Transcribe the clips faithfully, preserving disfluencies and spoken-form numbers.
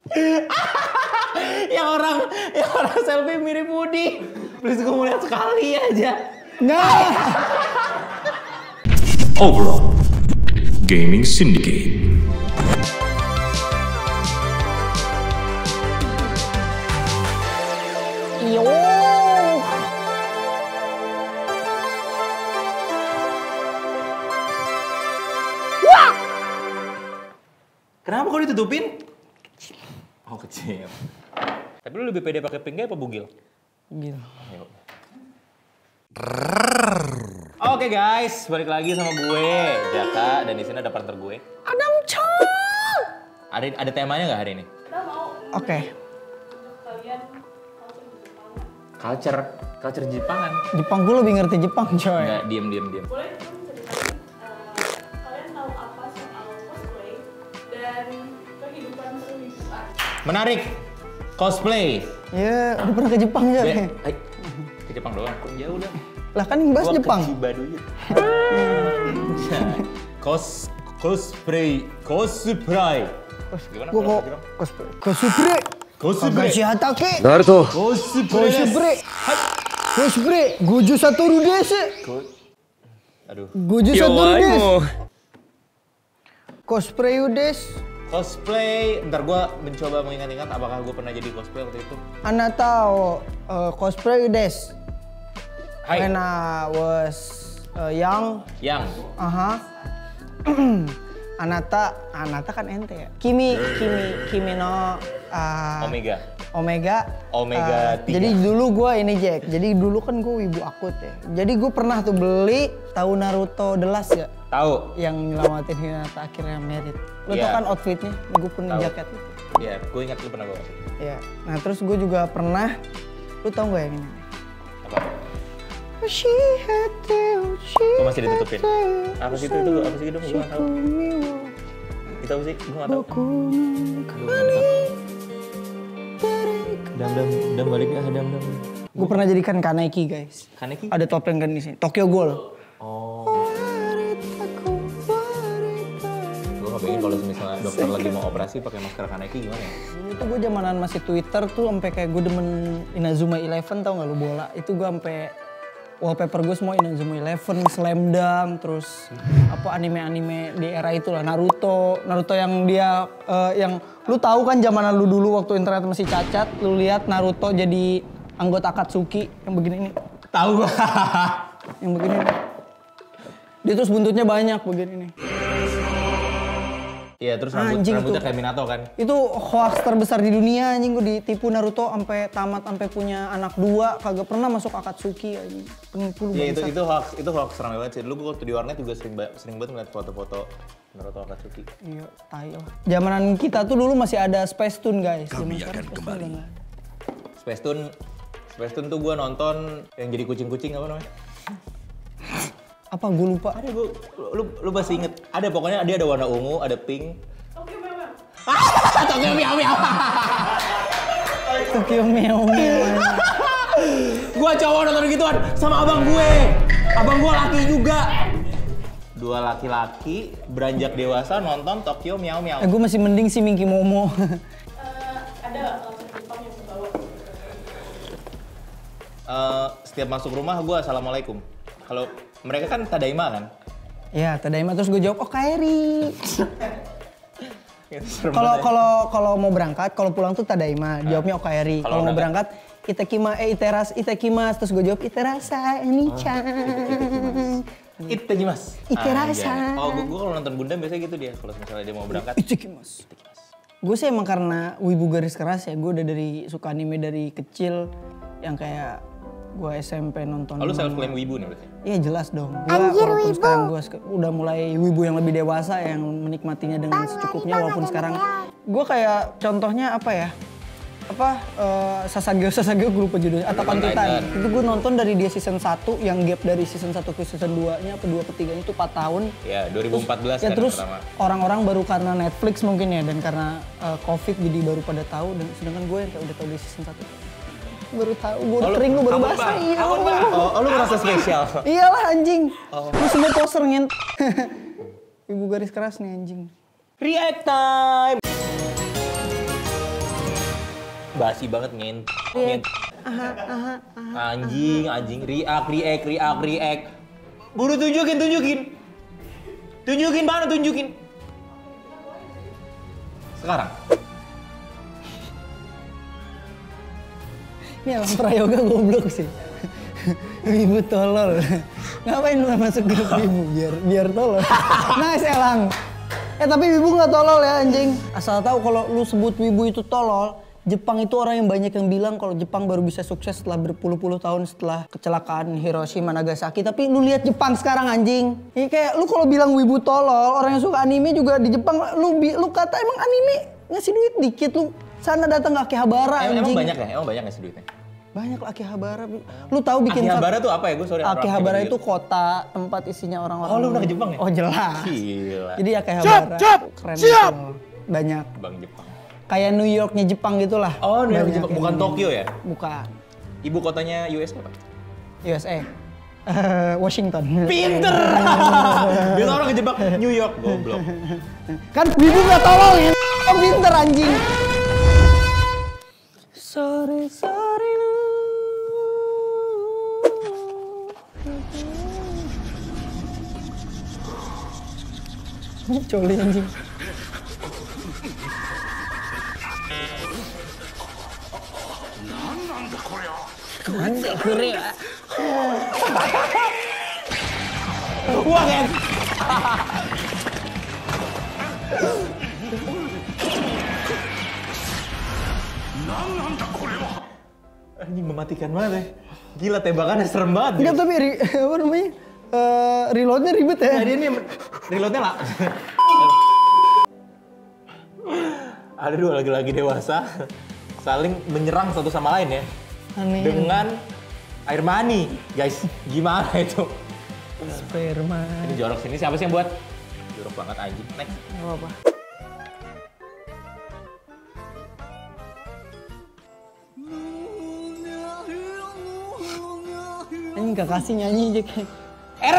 yang orang yang orang selfie mirip Woody. Please gue mau lihat sekali aja. Nah. Overall Gaming Syndicate. Yo. Wah. Kenapa kok ditutupin? Oh kecil. Tapi lu lebih pede pakai pink apa bugil? Bugil. Ayo. Oke guys, balik lagi sama gue, Jaka, dan di sini ada partner gue. Adam Chong. Ada ada temanya nggak hari ini? Oke. Okay. Culture, culture Jepangan. Jepang gue lebih ngerti Jepang coy. Enggak, diem diem diem. Boleh dong ceritain uh, kalian tahu apa soal cosplay dan kehidupan perwibuan? Menarik, cosplay. Ya, udah pernah ke Jepang ya? Be, ay, ke Jepang doang, kok jauh dah. Lah kan yang bahas Gua Jepang. ke Cibaduyut. Cos, cosplay, cosplay. Gimana? Gua kok cosplay. Cosplay. Cosplay. Kagashi Hatake. Naruto. Cosplay. Cosplay. Cosplay. Gojo Satoru desu. Aduh. Gojo Satoru desu. Cosplay desu. Cosplay, ntar gue mencoba mengingat-ingat apakah gue pernah jadi cosplay waktu itu. Ana tahu uh, cosplay desu. Hai. When I was uh, young. Yang. Aha. Anata, Anata kan ente ya. Kimi, Kimi, Kimi no uh, Omega. Omega. Omega uh, tiga. Jadi dulu gue ini Jack. Jadi dulu kan gue wibu akut ya. Jadi gue pernah tuh beli tahu Naruto The Last ya. Tahu. Yang nyelamatin Hinata akhirnya merit. Lo Yeah. tau kan outfitnya? Gue punya Tau. jaket itu. Iya, gue ingat lu pernah bawa. Iya. Nah terus gue juga pernah. Lu tau gak yang ini? Apa? Gue masih ditutupin. Apa sih itu? Itu apa sih itu? Gue nggak tahu. Itu apa sih? Gue nggak tahu. Dam dam dam balik ya dam dam. Gue pernah jadikan Kaneki guys. Kaneki? Ada topeng kan di sini. Tokyo Ghoul. Oh. Gue nggak pengen kalau misalnya dokter lagi mau operasi pakai masker Kaneki gimana ya? Dulu tuh gue zamanan masih Twitter tuh sampai kayak gue demen Inazuma Eleven tau gak lu bola. Itu gue sampai wallpaper gue semua Inazuma Eleven, Slam Dunk, terus apa anime-anime di era itulah Naruto, Naruto yang dia uh, yang lu tahu kan zamanan lu dulu waktu internet masih cacat, lu lihat Naruto jadi anggota Akatsuki yang begini ini. Tahu gua. Yang begini. Dia terus buntutnya banyak begini nih. Iya, terus rambut, Anjing rambutnya tuh. kayak Minato kan? Itu hoax terbesar di dunia anjing, gue ditipu Naruto sampai tamat sampai punya anak dua, kagak pernah masuk Akatsuki anjing. Penipu lu Iya, itu bangsat. itu hoax, itu hoax ramai banget sih. Dulu gue waktu di warnet juga sering ba- sering banget ngeliat foto-foto Naruto Akatsuki. Iya, tai lah. Zamanan kita tuh dulu masih ada Space Tune guys. Kami Zaman akan sekarang Space Tune kembali. udah nggak ada. Space Tune, Space Tune tuh gue nonton yang jadi kucing-kucing apa namanya? Apa gue lupa. Ada gue, lu, lu masih inget? Ada pokoknya dia ada warna ungu, ada pink. Tokyo Meow. Tokyo Meow Meow. Tokyo Meow Meow. Gue cowok nonton gituan sama abang gue. Abang gue laki juga. Dua laki-laki beranjak dewasa nonton Tokyo Meow Meow. Eh, gue masih mending si Minky Momo. Uh, ada nggak culture Jepang yang terbawa? Uh, setiap masuk rumah gue assalamualaikum. Kalau mereka kan tadaima kan? Ya, Tadaima terus gue jawab, oh Kairi. Serem Kalau banget ya. kalau kalau mau berangkat, kalau pulang tuh Tadaima, jawabnya Okaeri. Kalau Kalau mau berangkat? berangkat, itekima eh iteras itekimas, terus gue jawab iterasa ini-chan. Itekimas. Iterasa. Ah, oh, gue, gue kalau nonton Gundam biasanya gitu dia. Kalau misalnya dia mau berangkat. Itekimas. Gue sih emang karena wibu garis keras ya, gue udah dari suka anime dari kecil yang kayak gue S M P nonton. Oh, lu self claim wibu nih berarti? Iya jelas dong. Gua walaupun sekarang gue udah mulai wibu yang lebih dewasa yang menikmatinya dengan secukupnya walaupun sekarang gue kayak contohnya apa ya? Apa uh, Sasageo Sasageo gue lupa judulnya Attack on Titan. Itu gue nonton dari dia season satu yang gap dari season satu ke season dua-nya apa dua ke tiga-nya itu empat tahun. Ya, dua ribu empat belas Ya kan terus pertama. orang-orang baru karena Netflix mungkin ya dan karena uh, Covid jadi baru pada tahu dan sedangkan gue yang kayak udah tahu di season satu. Baru tahu, gue Oh, lu- kering gue baru ampun, basah. Bang. Iya. Ampun, Bang. Oh, oh, lu merasa spesial? Iyalah anjing. Lu semua poster ngent. Ibu garis keras nih anjing. React time! Basi banget ngent. ngent. Anjing, anjing, react, react, react, react. Buru tunjukin, tunjukin. Tunjukin mana tunjukin. Sekarang. Ini Elang Prayoga goblok sih. Wibu tolol. Ngapain lu masuk grup Wibu biar biar tolol. Nice Elang. Eh tapi Wibu nggak tolol ya anjing. Asal tahu kalau lu sebut Wibu itu tolol, Jepang itu orang yang banyak yang bilang kalau Jepang baru bisa sukses setelah berpuluh-puluh tahun setelah kecelakaan Hiroshima Nagasaki. Tapi lu lihat Jepang sekarang anjing. Ini kayak lu kalau bilang Wibu tolol, orang yang suka anime juga di Jepang lu lu kata emang anime ngasih duit dikit, lu sana datang ke Akihabara Emang, anjing. emang banyak ya? Emang banyak nggak sih duitnya? Banyak lah Akihabara. Lu tahu bikin Akihabara tuh apa ya? Gue sorry. Akihabara itu kota tempat isinya orang-orang. Oh, lu pernah ke Jepang ya? Oh, jelas. Gila. Jadi Akihabara keren siap. Gitu. Banyak. Bang Jepang. Kayak New Yorknya Jepang gitulah. Oh, New York Banyak Jepang. yang Bukan gitu. Tokyo ya? Bukan. Ibu kotanya U S apa? U S A. Uh, Washington. Pinter! Biasa orang ngejebak New York, goblok. Kan Wibu gak tolong ya. Oh, pinter anjing. Sorry, sorry. Coli anjing. Nanda Korea. Wah, kan? Anjing mematikan banget ya. Gila tembakannya serem banget. Enggak tapi ri- apa namanya? Eh, reloadnya ribet ya. Jadi ini reloadnya lah. Ada dua laki-laki dewasa saling menyerang satu sama lain ya. Aneh. Dengan air mani, guys. Gimana itu? Sperma. Ini jorok sini siapa sih yang buat? Jorok banget anjing. Next. Enggak apa-apa. Anjing gak kasih nyanyi aja kayak Eren.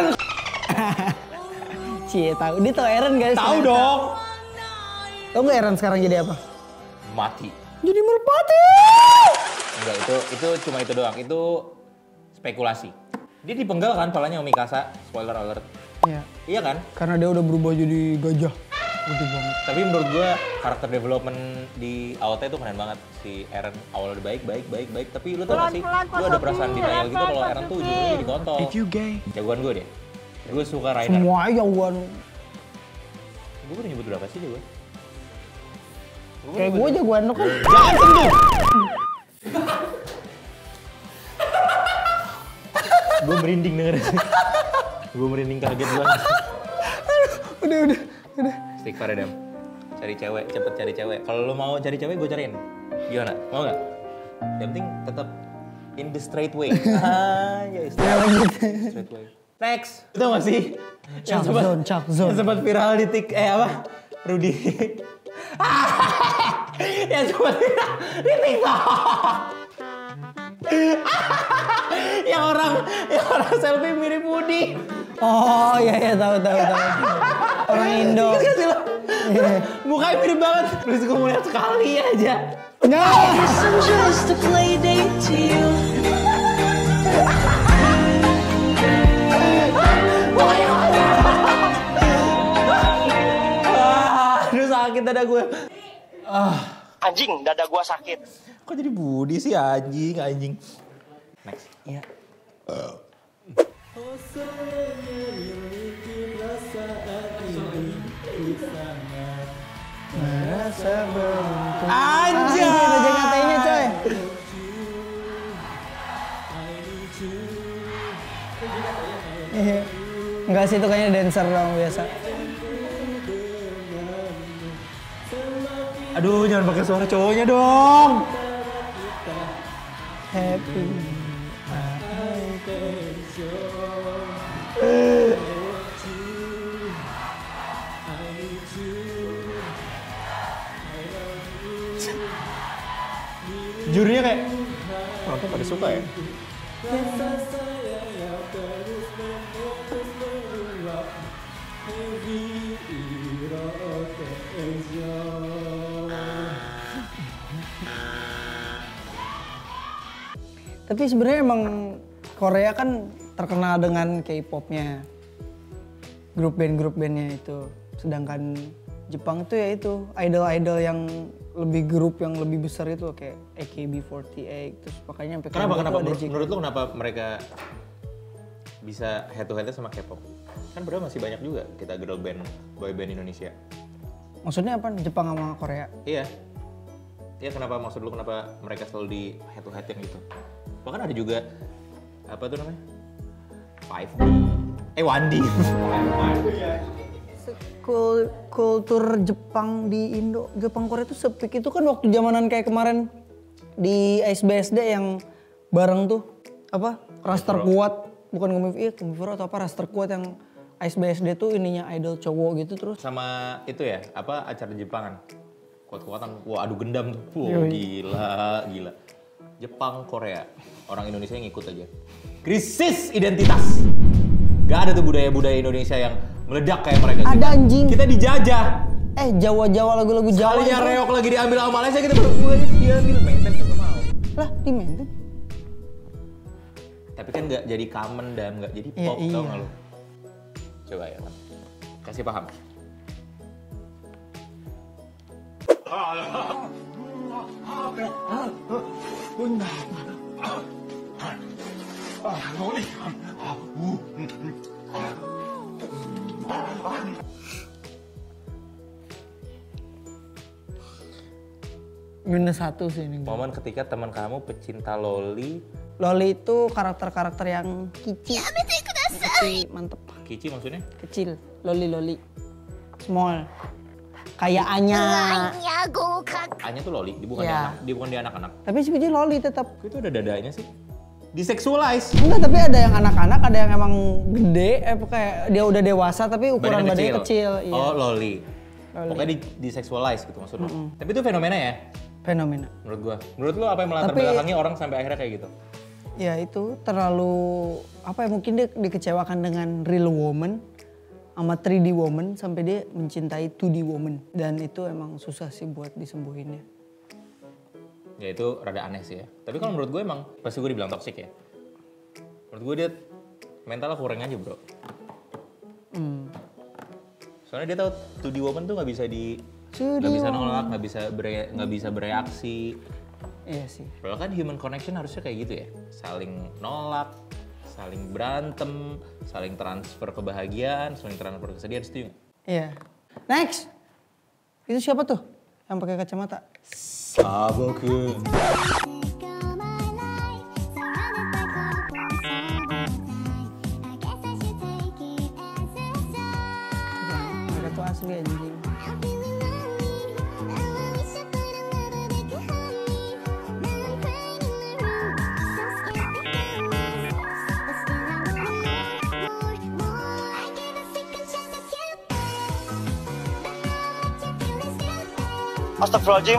Cie tahu. Dia tahu Eren guys. Tahu dong. Tahu nggak Eren sekarang jadi apa? Mati. Jadi merpati. Enggak, itu itu cuma itu doang. Itu spekulasi. Dia dipenggal kan palanya Mikasa, spoiler alert. Iya. Iya kan? Karena dia udah berubah jadi gajah. Gede banget. Tapi menurut gua karakter development di A O T itu keren banget. Si Eren awalnya baik, baik, baik, baik. Tapi lu tau gak sih? Gua ada perasaan denial gitu kalau Eren tuh ujungnya jadi kontol. If you gay, Jagoan gua deh. Gua suka Rainer. Semua jagoan. Gua udah nyebut berapa sih dia gua? Kayak gue jagoan lu kan. Jangan sentuh! Gue merinding dengerin. Gue merinding kaget banget. Udah, udah, udah. Istighfar ya, Dam. Cari cewek, cepet cari cewek. Kalau lo mau cari cewek, gue cariin. Gimana? Mau nggak? Yang penting tetap in the straight way. Ah, ya straight way. Next. Itu nggak sih? Chuck zone, Chuck zone. Yang sempat viral di tik, eh apa? Rudy. Yang sempat viral di TikTok. yang orang, yang orang selfie mirip Woody. Oh iya iya tahu tahu tahu. Orang Indo. Ingat gak sih lo? Mukanya mirip banget. Terus gue mau lihat sekali aja. No. I'm just a play date to you. Aduh sakit dada gue. Anjing, dada gua sakit. Kok jadi Budi sih anjing, anjing. Next. Iya. Anjay. Ada J K T-nya coy. Iya. Enggak sih itu kayaknya dancer dong biasa. Aduh, jangan pakai suara cowoknya dong. Happy. Jurinya kayak penonton pada suka ya. Tapi sebenarnya emang Korea kan terkenal dengan K-popnya, grup band-grup bandnya itu. Sedangkan Jepang itu ya itu idol-idol yang lebih grup yang lebih besar itu kayak A K B empat delapan. Terus makanya sampai Kenapa kenapa ada menurut, J K. menurut lu kenapa mereka bisa head to head sama K-pop? Kan berarti masih banyak juga kita girl band, boy band Indonesia. Maksudnya apa? Jepang sama Korea? Iya. Iya kenapa maksud lu kenapa mereka selalu di head to head yang gitu? Bahkan ada juga apa tuh namanya? five D. Eh one D. Kul kultur Jepang di Indo, Jepang Korea itu sepik itu kan waktu zamanan kayak kemarin di S B S D yang bareng tuh apa? Raster kuat, bukan Gumi iya, Gumi atau apa raster kuat yang S B S D tuh ininya idol cowok gitu terus. Sama itu ya, apa acara Jepangan? Kuat-kuatan, wah adu gendam tuh, wow, gila, gila. Jepang, Korea, orang Indonesia yang ikut aja. Krisis identitas. Gak ada tuh budaya-budaya Indonesia yang meledak kayak mereka. Ada kita, anjing. Kita dijajah. Eh Jawa-Jawa lagu-lagu Jawa. Sekalinya reok lagi diambil sama Malaysia kita baru gue diambil maintain gak mau. Lah di maintain. Tapi kan gak jadi common dan gak jadi Ya, pop, tau iya. gak lu? Coba ya, Man. Kasih paham. Minus satu sih ini. Momen ketika teman kamu pecinta loli. Loli itu karakter-karakter yang kici. Kici, mantep. Kici maksudnya? Kecil, loli-loli. Small. Kayak Anya. Anya tuh loli, dia bukan, Ya. di, anak, dia bukan di anak-anak. Tapi sebenarnya loli tetap. Itu ada dadanya sih. Disexualize. Enggak, tapi ada yang anak-anak, ada yang emang gede, eh kayak dia udah dewasa tapi ukuran Badannya badannya kecil. Iya. Oh loli. Loli. Pokoknya di, disexualize gitu maksud lu. Tapi itu fenomena ya? Fenomena. Menurut gua. Menurut lu apa yang melatar Tapi- belakangi orang sampai akhirnya kayak gitu? Ya itu terlalu, apa ya mungkin dia dikecewakan dengan real woman sama three D woman sampai dia mencintai two D woman. Dan itu emang susah sih buat disembuhinnya. Ya itu rada aneh sih ya. Tapi kalau menurut gue emang pasti gue dibilang toxic ya. Menurut gue dia mentalnya kurang aja bro. Hmm. Soalnya dia tahu two D woman tuh nggak bisa di two D nggak bisa woman. nolak, nggak bisa bere, nggak bisa bereaksi. Iya sih. Padahal kan human connection harusnya kayak gitu ya. Saling nolak, saling berantem, saling transfer kebahagiaan, saling transfer kesedihan, setuju nggak? Iya. Next. Itu siapa tuh yang pakai kacamata? Saboku. Mereka tuh asli anjing. Astagfirullahaladzim.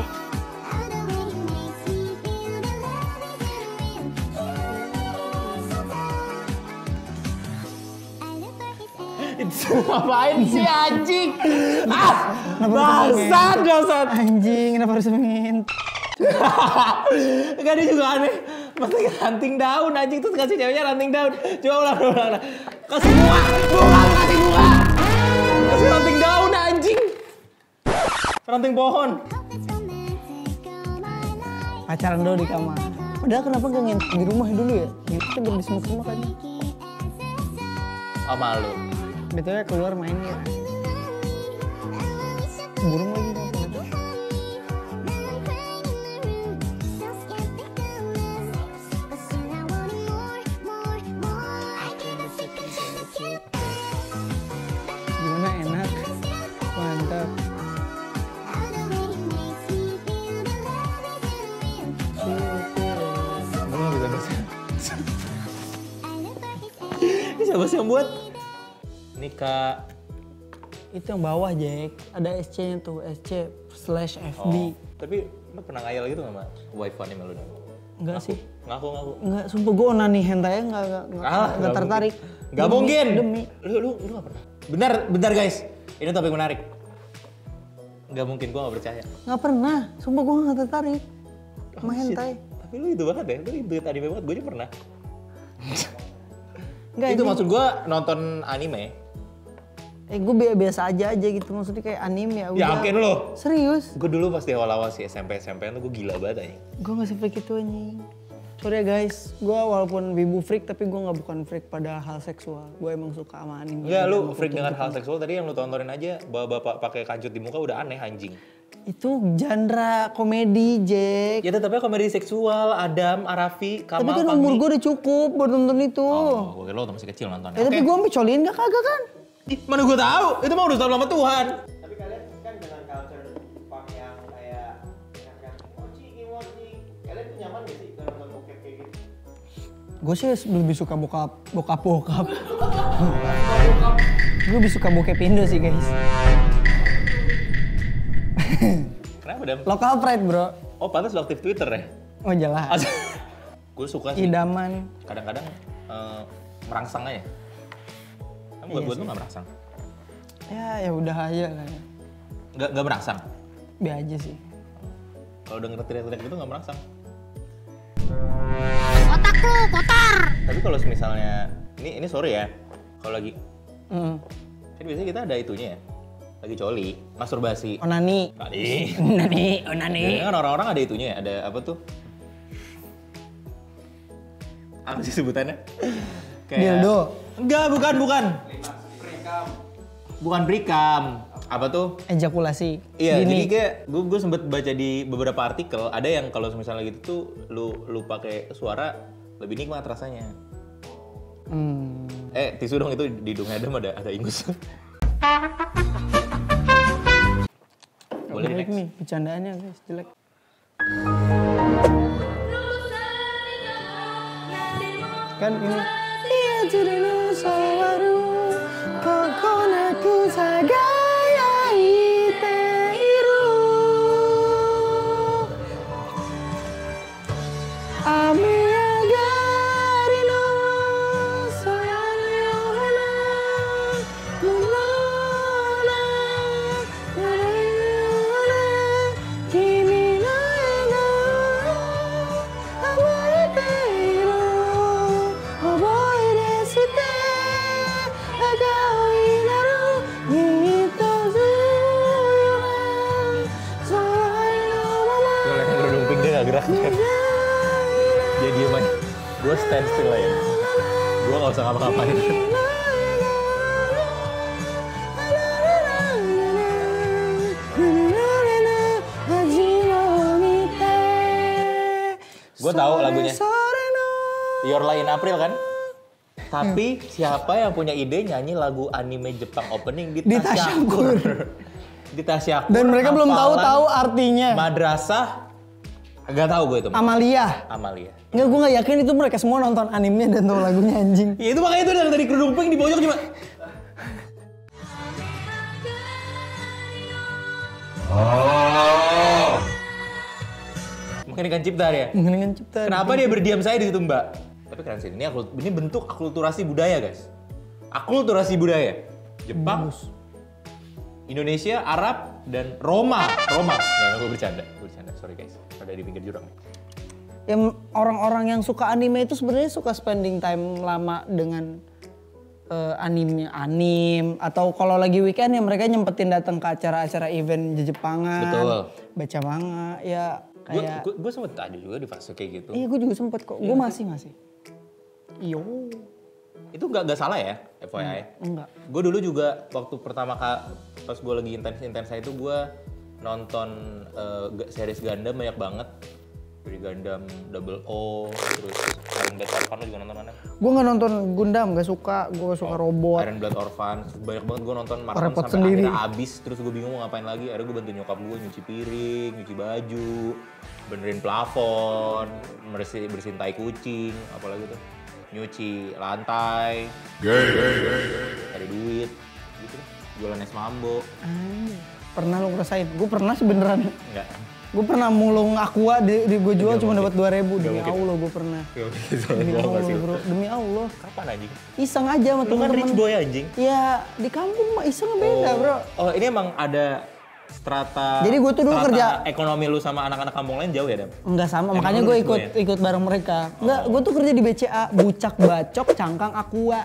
Itu ngapain sih anjing? Ah, bangsat, bangsat. Anjing, kenapa harus mengint? Enggak, dia juga aneh. Masa ranting daun anjing terus kasih ceweknya ranting daun. Coba ulang, ulang, ulang. Kasih bunga, bunga, kasih bunga. Kasih ranting daun anjing. Ranting pohon. Pacaran dulu di kamar. Padahal kenapa gak ngintip di rumah dulu ya? Ngintipnya biar bisa ke rumah kan. Oh malu. Betulnya keluar main ya. Burung lagi kan. Gimana enak? Mantap. Gue gak bisa baca. Ini siapa sih yang buat? Ini Kak. Itu yang bawah Jack. Ada S C-nya tuh, S C slash F B. Oh, tapi lu pernah ngayal gitu sama wife anime lu? Enggak sih. Ngaku, ngaku. Enggak, sumpah gue onani hentai enggak enggak enggak, Alah, enggak tertarik. Gak Demi- mungkin. Demi. Lu, lu, lu gak pernah. Benar, bentar guys. Ini topik menarik. Gak mungkin, gue gak percaya. Enggak pernah. Sumpah gue enggak tertarik. Sama Oh, shit. hentai. Tapi lu itu banget ya, lu itu anime banget, gue aja pernah. Enggak, Itu ini- maksud gue nonton anime. Eh gue biasa aja aja gitu, maksudnya kayak anime ya udah. Yakin lo? Serius? Gue dulu pas di awal-awal sih S M P S M P tuh gue gila banget aja. Gue gak sampai gitu anjing. Sorry ya guys, gue walaupun wibu freak tapi gue gak bukan freak pada hal seksual. Gue emang suka sama anime. Enggak, lu Sama freak dengan foto-foto. hal seksual tadi yang lu tontonin aja bapak-bapak pakai kancut di muka udah aneh anjing. Itu genre komedi, Jack. Ya tetapnya komedi seksual, Adam, Arafi, tapi Kamal, kan umur gue udah cukup buat nonton itu. Oh, gue kira lo masih kecil nontonnya. Ya tapi gue sampai coliin gak kagak kan? Ih, mana gue tahu? Itu mah udah tahu lama Tuhan. Tapi kalian kan dengan culture Jepang yang kayak yang mochi, kimochi, kalian tuh nyaman gak sih kalau nonton bokep kayak gitu? Gue sih lebih suka bokap, bokap bokap. Gue lebih suka bokep Indo sih guys. Kenapa, Dam? Local pride bro. Oh, pantas lu aktif Twitter ya? Oh jelas. Gue suka sih. Idaman. Kadang-kadang eh, merangsang aja. Kan buat Iya buat sih. lu gak merangsang? Ya ya udah aja lah ya. Gak, gak merangsang? Be aja sih. Kalau denger teriak-teriak gitu gak merangsang? Otak lu kotor. Tapi kalau misalnya, ini ini sorry ya, kalau lagi, Mm. kan biasanya kita ada itunya ya, lagi coli, masturbasi. Onani. Tadi. Onani, onani. Biasanya kan orang-orang ada itunya ya, ada apa tuh? Apa sih sebutannya? Dildo. Enggak, bukan, bukan. Bukan brikam. Apa tuh? Ejakulasi. Iya, Dini. jadi kayak gue gue sempet baca di beberapa artikel, ada yang kalau misalnya gitu tuh lu lu pakai suara lebih nikmat rasanya. Hmm. Eh, tisu dong, itu di hidung Adam ada ada ingus. Boleh Jelek next. nih, bercandaannya guys, jelek. Kan ini. Iya jadi nusa baru, kokonaku sagaya iteiru. Amiya gari no sayani yohana, kumona, narayona, kimi no ega, awaiteiru, oboe desite, agai naru, mito zuyuna, sorai no mama. Kalau yang kerudung pink dia gak gerak. Dia diem aja. Gue stand still aja. Gue gak usah ngapa-ngapain. Gue tahu lagunya. Your Lie in April kan? Tapi siapa yang punya ide nyanyi lagu anime Jepang opening di Di Tasyakur? Tasyakur. Di Tasyakur. Dan mereka belum hafalan tahu-tahu artinya. Madrasah. Gak tahu gue itu. Amalia. Amalia. Enggak, gue gak yakin itu mereka semua nonton animenya dan tahu lagunya anjing. Ya itu makanya itu yang tadi kerudung pink di pojok cuma. Mengheningkan cipta dia. Mengheningkan cipta. Kenapa dia berdiam saya di situ, Mbak? Tapi keren sih. Ini, akult- ini bentuk akulturasi budaya, guys. Akulturasi budaya. Jepang, Indonesia, Arab, dan Roma. Roma. Nggak, gue bercanda. Gue bercanda. Sorry, guys. Ada di pinggir jurang. Yang orang-orang yang suka anime itu sebenarnya suka spending time lama dengan eh, anime anim atau kalau lagi weekend ya mereka nyempetin datang ke acara-acara event Jepangan. Betul. Baca manga ya Gue kayak gue gue sempet ada juga di fase kayak gitu. iya gue juga sempet kok. Gue masih masih. Iyo. Itu nggak nggak salah ya, F Y I. Enggak. Gue dulu juga waktu pertama kali pas gue lagi intens-intens itu gue nonton eh, ga- series Gundam banyak banget. Dari Gundam Double O, terus Iron Blood Orphan, lo juga nonton mana? Gue nggak nonton Gundam, gak suka. Gue suka robot. Iron Blood Orphan, terus banyak banget gue nonton maraton Repot sampai sendiri. akhirnya habis. Terus gue bingung mau ngapain lagi, akhirnya gue bantu nyokap gue nyuci piring, nyuci baju, benerin plafon, bersihin, bersihin tai kucing, apalagi tuh, nyuci lantai, cari duit, gitu deh. Jualan es mambo. Anjir. Pernah lo ngerasain? Gue pernah sih beneran. Enggak. Gue pernah mulung aqua di, di gue jual Nggak cuma mungkin. dapat dua ribu. Demi Nggak mungkin. Allah gue pernah. Gitu, Demi bohong Allah gak sih? bro. Demi Allah. Kapan anjing? Iseng aja sama Lu kan rich temen-temen. boy anjing. Ya di kampung mah iseng beda bro. Oh ini emang ada strata Jadi gua tuh dulu strata kerja- ekonomi lu sama anak-anak kampung lain jauh ya, Dam? Enggak sama, Emang makanya lu gue di ikut situ ya? ikut bareng mereka. Enggak, gue tuh kerja di B C A, bucak bacok cangkang aqua.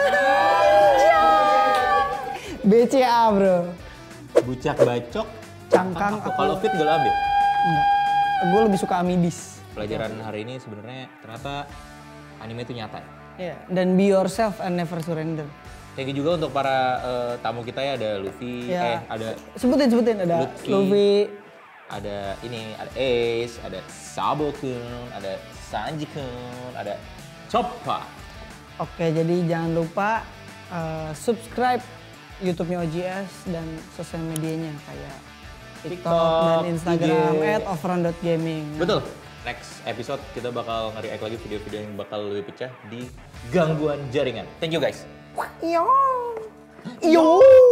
B C A bro. Bucak bacok Cangkang aku aku- kalau fit gak lo ambil. Enggak, gue lebih suka Amidis. Pelajaran hari ini sebenarnya ternyata anime itu nyata ya. Iya, dan be yourself and never surrender. Thank you juga untuk para eh, tamu kita ya, ada Luffy, Ya. eh ada Sebutin sebutin ada Lutfi. Luffy. ada ini, ada Ace, ada Sabo-kun, ada Sanji-kun, ada Choppa. Oke, jadi jangan lupa eh, subscribe YouTube-nya O G S dan sosial medianya kayak TikTok, TikTok, dan Instagram I G. at offrun dot gaming. Betul. Next episode kita bakal nge-react lagi video-video yang bakal lebih pecah di gangguan jaringan. Thank you guys. Yo. Yo.